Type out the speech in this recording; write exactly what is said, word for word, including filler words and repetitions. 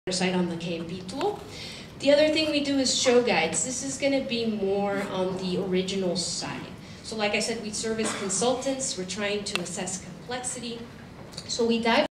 site on the K M P tool. The other thing we do is show guides. This is going to be more on the original side. So like I said, we serve as consultants. We're trying to assess complexity. So we dive